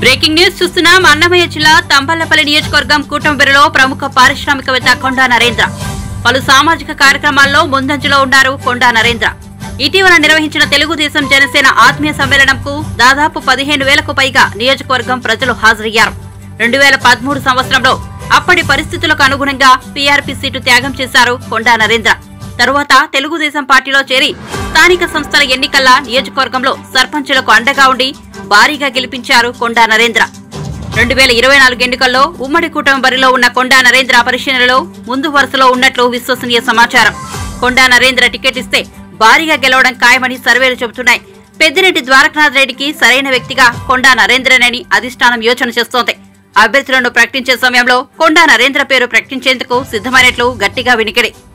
Breaking news చూస్తున్నాం. అన్నమయ్య జిల్లా తంబల్లపల్లి నియోజకవర్గం కూటమి బరిలో ప్రముఖ పారిశ్రామికవేత్త కొండా నరేంద్ర. పలు సామాజిక కార్యక్రమాల్లో ముందంజలో ఉన్నారు కొండా నరేంద్ర. ఇటీవల నిర్వహించిన తెలుగుదేశం జనసేన ఆత్మీయ సమ్మేళనంకు దాదాపు 15,000కు పైగా నియోజకవర్గం ప్రజలు హాజరయ్యారు. 2013 సంవత్సరంలో అప్పటి పరిస్థితులకు అనుగుణంగా పీఆర్పీ సీటు త్యాగం చేశారు కొండా నరేంద్ర. తరువాత తెలుగుదేశం పార్టీలో చేరి స్థానిక సంస్థల ఎన్నికల్లో నియోజకవర్గంలో సర్పంచులకు అండగా ఉండి భారీగా గెలిపించారు కొండా నరేంద్ర. 2024 ఎన్నికల్లో ఉమ్మడి కూటమి బరిలో ఉన్న కొండా నరేంద్ర పరిశీలనలో ముందు వరుసలో ఉన్నట్లు విశ్వసనీయ సమాచారం. కొండా నరేంద్ర టికెట్ ఇస్తే భారీగా గెలవడం ఖాయమని సర్వేలు చెబుతున్నాయి. పెద్దిరెడ్డి ద్వారకనాథ్ రెడ్డికి సరైన వ్యక్తిగా కొండా నరేంద్రనేని అధిష్టానం యోచన చేస్తోంది. అభ్యర్థులను ప్రకటించే సమయంలో కొండా నరేంద్ర పేరు ప్రకటించేందుకు సిద్ధమైనట్లు గట్టిగా వినికిడి.